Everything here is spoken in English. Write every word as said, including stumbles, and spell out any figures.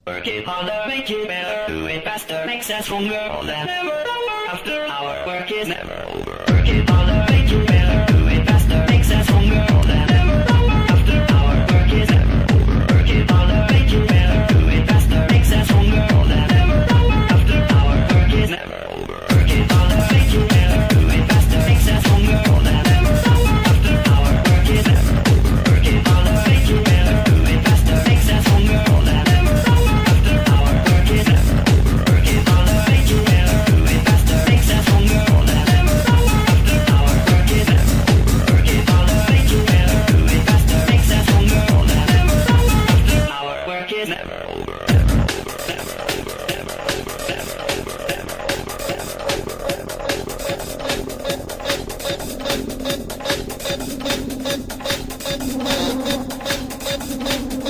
Work it harder, make it better, do it faster, makes us stronger, all that never over. After our work is never over. Work it harder, make it better, do it faster, makes us stronger, all that never over. After our work is never over. Work it harder, make it better, do it faster, makes us stronger, all that never over. After our work is never over. Work it harder, make it better, do it faster, makes us stronger, all that never over. After our work is never over. Work it harder, make it better, do it faster, makes us stronger, all that never over. After our work is never over. Work it harder, make it better, do it faster, makes us stronger, all that never over. After our work is never over. Work it harder, make it better, do it faster, makes us stronger, all that never over. After our work is never over. Never over, never over, never over, never over, never over, never over, never over.